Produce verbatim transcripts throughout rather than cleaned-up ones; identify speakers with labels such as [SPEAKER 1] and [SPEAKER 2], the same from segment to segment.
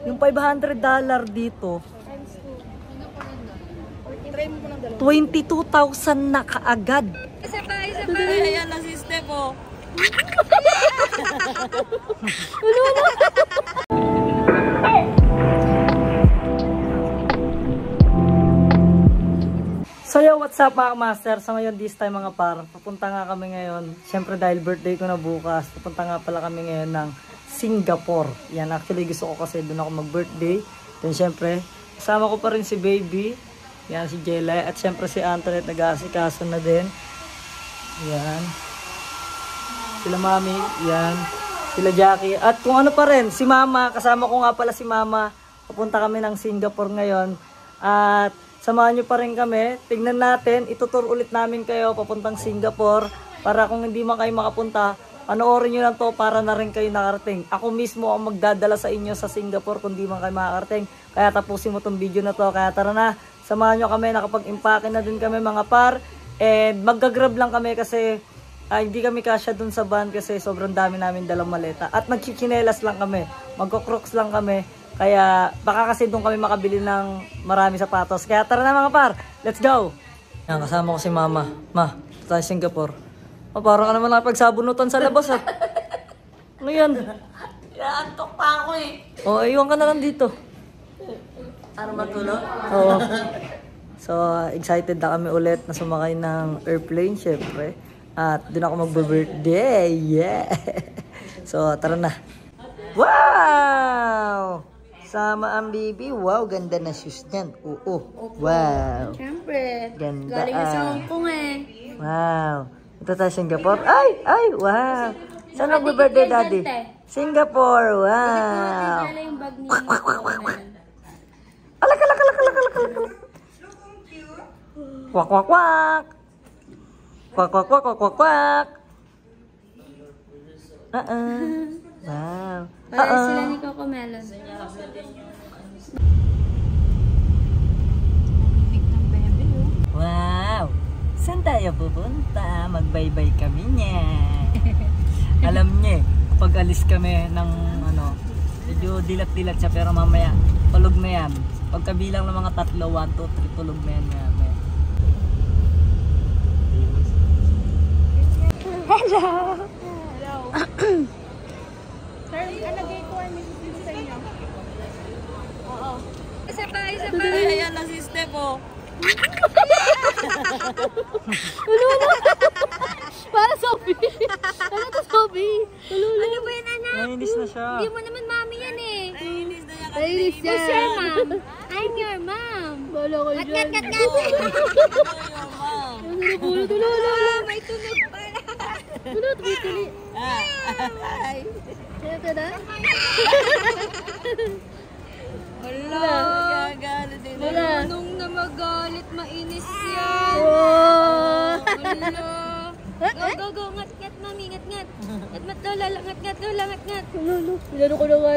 [SPEAKER 1] Yung five hundred dollar dito, twenty-two thousand na kaagad.
[SPEAKER 2] Isa pa, isa pa. Ayan na si Steph, oh.
[SPEAKER 1] Ano, ano? So yo, what's up mga master? So ngayon this time mga par, papunta nga kami ngayon. Siyempre dahil birthday ko na bukas, papunta nga pala kami ngayon ng Singapore. Yan, actually gusto ko kasi doon ako mag-birthday. Then siyempre, kasama ko pa rin si baby. Yan, si Jelay. At siyempre si Antoinette nag-aasikaso na din. Yan. Sila mami. Yan. Sila Jackie. At kung ano pa rin, si mama. Kasama ko nga pala si mama. Papunta kami ng Singapore ngayon. At samahan nyo pa rin kami. Tignan natin. Itutur ulit namin kayo papuntang Singapore. Para kung hindi man kayo makapunta, panoorin nyo lang to para na rin kayo nakarating. Ako mismo ang magdadala sa inyo sa Singapore kung di man kayo makarating. Kaya tapusin mo tong video na to. Kaya tara na, samahan nyo kami. Nakapag-impake na din kami mga par. And magga-grab lang kami kasi uh, hindi kami kasya dun sa van kasi sobrang dami namin dalang maleta. At magchichinelas lang kami. Magko-crocs lang kami. Kaya baka kasi doon kami makabili ng marami sapatos. Kaya tara na mga par, let's go! Yan, kasama ko si mama. Ma, tayo Singapore. Oh, parang ka naman nakapagsabunutan sa labas ha. Ano yan?
[SPEAKER 2] Inaantok pa ako eh.
[SPEAKER 1] O, oh, iwan ka na lang dito.
[SPEAKER 2] Para matulog?
[SPEAKER 1] Oo. So, excited na kami ulit na sumakay ng airplane, syempre. At doon ako mag-birthday. Yeah! So, tara na. Wow! Sama ang baby. Wow, ganda na shoes niyan. Oo. Wow.
[SPEAKER 2] Siyempre.
[SPEAKER 1] Ganda.
[SPEAKER 2] Galing na sa Hong Kong eh.
[SPEAKER 1] Wow. Ito tayo Singapore. Ay! Ay! Wow! Saan nag-birthday daddy? Singapore! Wow! Alak! Alak! Alak! Alak! Alak! Alak! Kwak! Kwak! Kwak! Kwak! Kwak! Kwak! Kwak! Kwak! Kwak! Uh-uh. Wow!
[SPEAKER 2] Para sila ni Coco Melon.
[SPEAKER 1] Wow! Saan tayo pupunta? Magbaybay kami niya. Alam niya, pag alis kami ng ano, medyo dilat-dilat siya pero mamaya tulog na yan. Pagkabilang ng mga tatlo, one, two, three, tulog na yan. Mamaya.
[SPEAKER 2] Hello! Hello! Sir, alagay ko ang message sa inyo. Oo. Isa pa, isa pa. Ayan na si Steph, oh.
[SPEAKER 3] Ano, ano? Para Sophie. Ano to, Sophie? Ano, ano?
[SPEAKER 2] Ano ba yun, anak?
[SPEAKER 1] Nainis na siya.
[SPEAKER 2] Hindi mo naman mami yan eh.
[SPEAKER 3] Nainis niya.
[SPEAKER 2] Who's your mom? I'm your mom.
[SPEAKER 3] Bala ko
[SPEAKER 2] Kat,
[SPEAKER 3] dyan.
[SPEAKER 2] kat, kat, kat.
[SPEAKER 3] Ano na po? Tulo, tulo.
[SPEAKER 2] May tunog pala.
[SPEAKER 3] Tulo, tumitili.
[SPEAKER 2] Ay.
[SPEAKER 3] Kaya ka na?
[SPEAKER 2] Wala. Gagalit din.
[SPEAKER 3] Wala.
[SPEAKER 2] Nung na magalit, mainis yan.
[SPEAKER 3] Oh.
[SPEAKER 2] Wala. Go, go, go. Ngat, ngat, mami. Ngat, ngat. Ngat, ngat, lola. Ngat, ngat, lola. Ngat, ngat.
[SPEAKER 3] Ano, ano? Pinano ko na nga.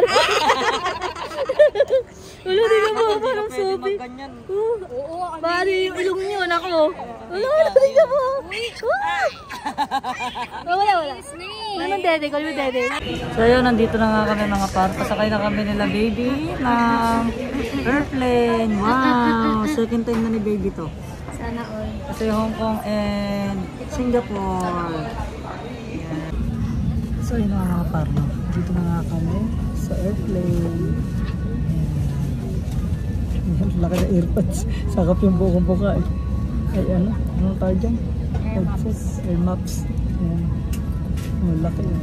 [SPEAKER 3] Ano, tingnan mo. Parang Sophie. Oh.
[SPEAKER 2] Oo,
[SPEAKER 3] Paano yung ilong niyo, nako? Ano, ano, tingnan mo. Ah. Wala, wala. Ano, dede? Call mo dede.
[SPEAKER 1] So yun, nandito na nga kami mga par. Pasakay na kami nila baby ng airplane. Wow! Second time na ni baby to.
[SPEAKER 2] Sana all.
[SPEAKER 1] Kasi Hong Kong and Singapore. Yan. So yun nga mga par. No? Dito na nga kami sa airplane. Yan. Laki na airpods. Sakap yung buong buka eh. Ay ano? Anong tawag dyan? Headset. Air maps. Yan. Malaki eh.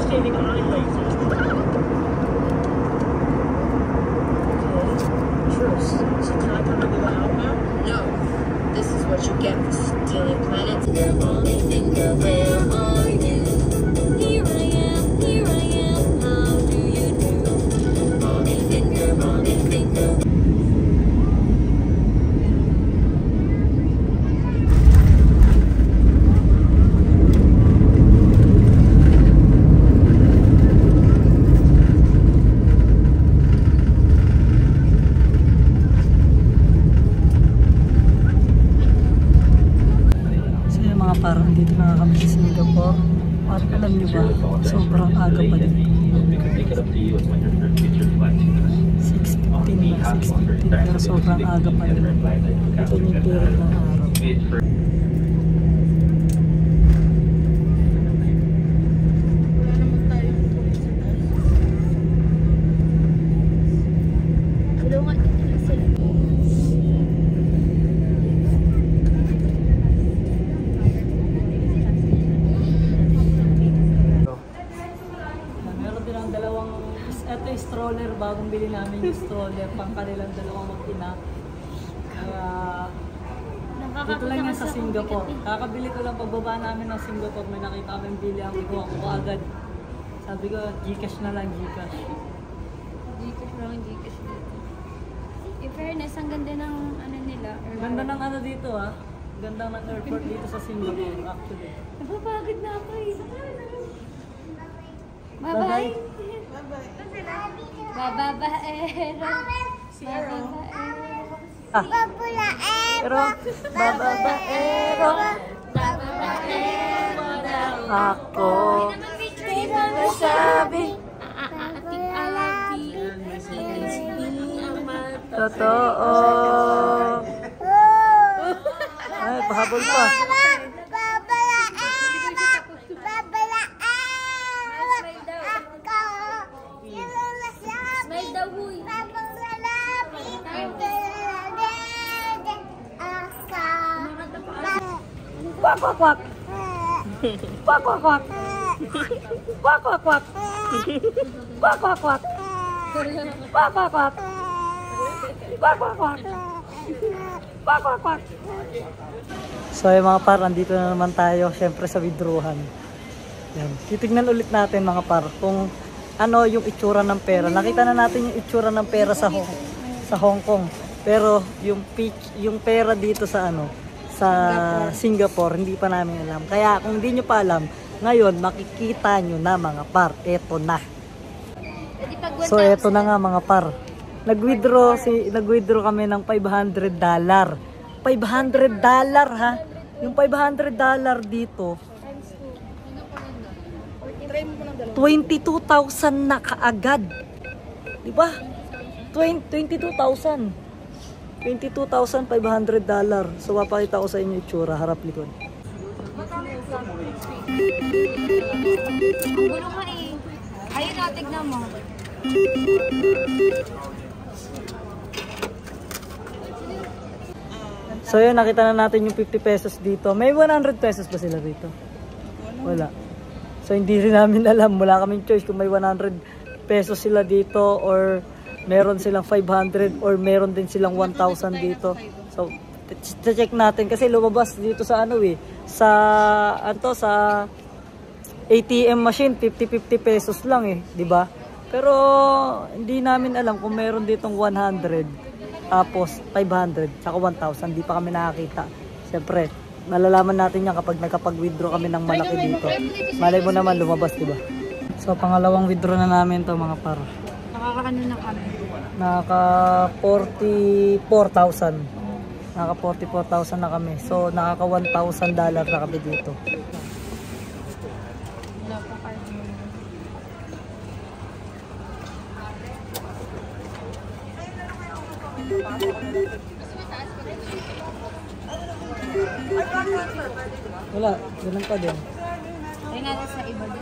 [SPEAKER 4] devastating eye lasers. Truce. Subscribe to regular outbound?
[SPEAKER 5] No. This is what you get for stealing planets. Where are you? Where are you? Here I am, here I am. How do you do? Mommy finger, mommy finger.
[SPEAKER 1] Parang dito na kami sa Singapore. Parang alam nyo ba, sobrang aga pa dito. six fifteen na, six fifteen. Pero sobrang aga pa dito. Ito yung period ng araw. Stroller, bagong bili namin yung stroller pang kanilang dalawang mag-ina. Kaya dito lang yan sa Singapore. Kakabili ko lang pagbaba namin ng Singapore, may nakita kami bili, ang ikuha ko agad. Sabi ko, Gcash na lang, Gcash.
[SPEAKER 3] Gcash lang, Gcash dito. In fairness, ang ganda ng ano nila.
[SPEAKER 1] Ganda ng ano dito ah. Ganda ng airport dito sa Singapore actually.
[SPEAKER 3] Napapagod na ako eh.
[SPEAKER 1] Bye-bye.
[SPEAKER 3] Bababaero. Bababaero.
[SPEAKER 1] Ah. Bababaero. Bababaero.
[SPEAKER 3] Bababaero daw.
[SPEAKER 1] Ako. Di na masabi.
[SPEAKER 3] Ati-ati.
[SPEAKER 1] Totoo. Ay, pahabol pa.
[SPEAKER 3] Smile daw, huy.
[SPEAKER 1] Kwak, kwak, kwak. Kwak, kwak, kwak. Kwak, kwak, kwak. Kwak, kwak, kwak. Kwak, kwak, kwak. Kwak, kwak, kwak. Kwak, kwak, kwak. So yung mga par, andito na naman tayo syempre sa withdrawhan. Yan. Titignan ulit natin mga par kung ano yung itsura ng pera. Nakita na natin yung itsura ng pera sa Hong, sa Hong Kong. Pero yung peak, yung pera dito sa ano, sa Singapore, hindi pa namin alam. Kaya kung hindi nyo pa alam, ngayon makikita nyo na mga par. Eto na. So eto na nga mga par. Nag-withdraw si nag-withdraw kami ng five hundred dollar. five hundred dollar ha. Yung five hundred dollar dito twenty-two thousand na kaagad. Di ba? twenty-two thousand. twenty-two thousand five hundred dollar. So papakita ko sa inyo itsura, harap likod.
[SPEAKER 3] Gulo ka eh. Ayun na, tignan mo.
[SPEAKER 1] So yun, nakita na natin yung fifty pesos dito. May one hundred pesos ba sila dito? Wala. So hindi rin namin alam, wala kaming choice kung may one hundred pesos sila dito or meron silang five hundred or meron din silang one thousand dito. So check natin kasi lumabas dito sa ano eh, sa anto sa A T M machine fifty fifty pesos lang eh, di ba? Pero hindi namin alam kung meron ditong one hundred tapos five hundred saka one thousand, di pa kami nakakita. Siyempre, malalaman natin yan kapag nagkapag-withdraw kami ng malaki dito. Malay mo naman lumabas, di ba? So pangalawang withdraw na namin to mga par.
[SPEAKER 3] Nakakano na kami.
[SPEAKER 1] Nakaka forty-four thousand. Nakaka forty-four thousand na kami. So nakaka one thousand dollar na kami dito.
[SPEAKER 3] Wala pa card mo.
[SPEAKER 1] Wala, ganun pa din.
[SPEAKER 3] Ay nga sa iba din.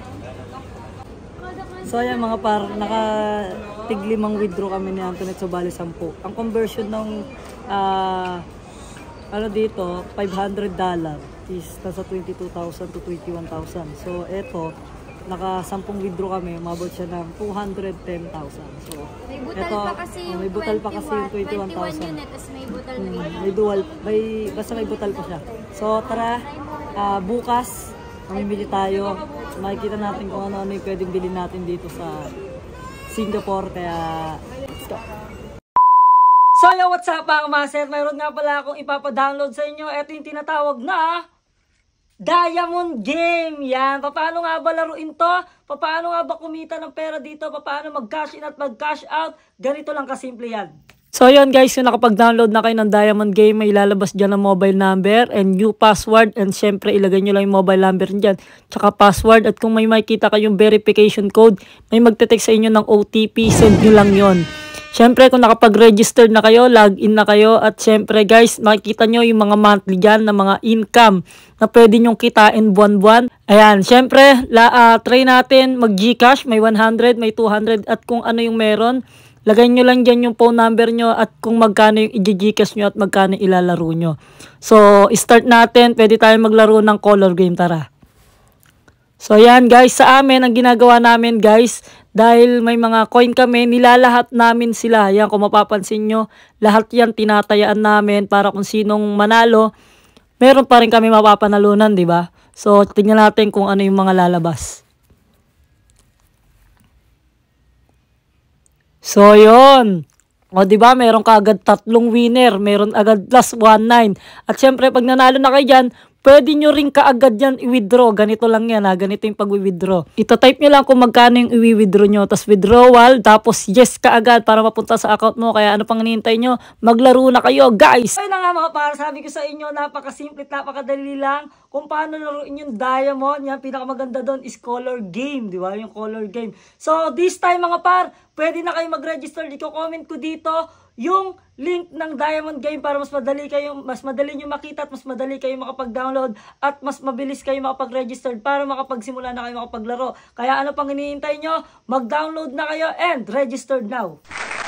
[SPEAKER 1] So ayan mga par, naka tiglimang withdraw kami ni Antoinette, so bali sampu. Ang conversion ng uh, ano dito, five hundred dollar is nasa twenty-two thousand to twenty-one thousand. So eto, naka sampung withdraw kami, umabot siya ng two hundred ten thousand. So,
[SPEAKER 3] May butal
[SPEAKER 1] eto,
[SPEAKER 3] pa kasi
[SPEAKER 1] oh,
[SPEAKER 3] yung
[SPEAKER 1] may butal pa kasi yung
[SPEAKER 3] twenty-one
[SPEAKER 1] twenty-one thousand.
[SPEAKER 3] unit, tapos may butal na
[SPEAKER 1] Hmm,
[SPEAKER 3] eight.
[SPEAKER 1] may dual, may, basta may butal pa siya. So, tara, ah, bukas, mamimili tayo. Makikita natin kung ano-ano yung pwedeng bilhin natin dito sa Singapore. Kaya, let's go! So, yo, what's up mga master? Mayroon nga pala akong ipapadownload sa inyo. Ito yung tinatawag na Diamond Game. Yan. Paano nga ba laruin to? Paano nga ba kumita ng pera dito? Paano mag-cash in at mag-cash out? Ganito lang kasimple yan. So yun guys, kung nakapag-download na kayo ng Diamond Game, may ilalabas dyan ang mobile number and new password. And syempre, ilagay nyo lang yung mobile number dyan. Tsaka password. At kung may makikita kayong verification code, may magte-text sa inyo ng O T P. Send nyo lang yon. Syempre, kung nakapag-registered na kayo, log in na kayo. At syempre guys, makikita nyo yung mga monthly dyan na mga income na pwede nyong kitain buwan-buwan. Ayan, syempre, la, uh, try natin mag-Gcash. May one hundred, may two hundred. At kung ano yung meron, lagay nyo lang dyan yung phone number nyo at kung magkano yung i-Gcash nyo at magkano ilalaro nyo. So, start natin. Pwede tayo maglaro ng color game. Tara. So, yan guys. Sa amin, ang ginagawa namin guys, dahil may mga coin kami, nilalahat namin sila. Yan, kung mapapansin nyo, lahat yan tinatayaan namin para kung sinong manalo, meron pa rin kami mapapanalunan, di ba? So, tingnan natin kung ano yung mga lalabas. So, yun. O, di ba? Meron ka agad tatlong winner. Meron agad plus one nine. At syempre, pag nanalo na kayo dyan, pwede nyo rin kaagad yan i-withdraw. Ganito lang yan ha. Ganito yung pag-withdraw. Ito-type nyo lang kung magkano yung i-withdraw nyo. Tapos withdrawal. Tapos yes kaagad para mapunta sa account mo. Kaya ano pang hinihintay nyo? Maglaro na kayo guys! Ayun na nga mga para. Sabi ko sa inyo, napakasimple at napakadali lang. Kung paano laruin yung Diamond. Yan, pinakamaganda doon is color game. Di ba? Yung color game. So this time mga par, pwede na kayo mag-register. Dito comment ko dito yung link ng Diamond Game para mas madali kayo, mas madali nyo makita at mas madali kayo makapag-download at mas mabilis kayo makapag-register para makapagsimula na kayo makapaglaro. Kaya ano pang hinihintay nyo? Mag-download na kayo and registered now.